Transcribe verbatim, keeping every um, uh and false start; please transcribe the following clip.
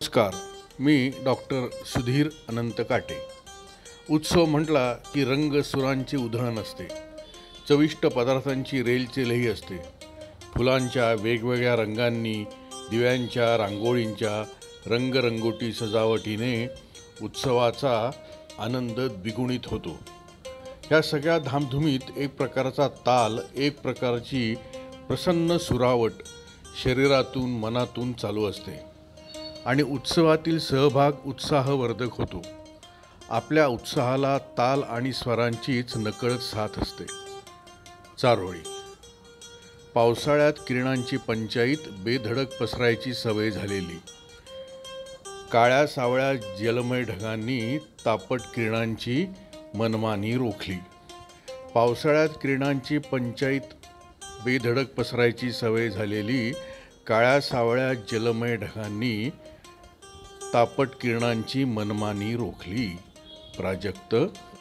नमस्कार, मी डॉक्टर सुधीर अनंत काटे। उत्सव म्हटला की रंग सुरांची उधळण असते, चविष्ट पदार्थांची रेलचेलही असते। फुलांच्या वेगवेगळ्या रंगांनी, दिव्यांच्या, रांगोळींच्या रंगरंगोटी सजावटीने उत्सवाचा आनंद द्विगुणित होतो। ह्या सगळ्या धामधुमीत एक प्रकारचा ताल, एक प्रकारची प्रसन्न सुरावट शरीरातून मनातून चालू असते आणि उत्सवातील सहभाग उत्साहवर्धक होतो। आपल्या उत्साहाला ताल आणि स्वरांचीच नकळत साथ असते। चारोळी। पावसाळ्यात किरणांची पंचाईत बेधडक पसरायची सवय झालेली, काळ्या सावळ्या जलमय ढगांनी तापट किरणांची मनमानी रोखली। पावसाळ्यात किरणांची पंचाईत बेधडक पसरायची सवय झालेली, काळ्या सावळ्या जलमय ढगांनी तापट किरणांची मनमानी रोखली। प्राजक्त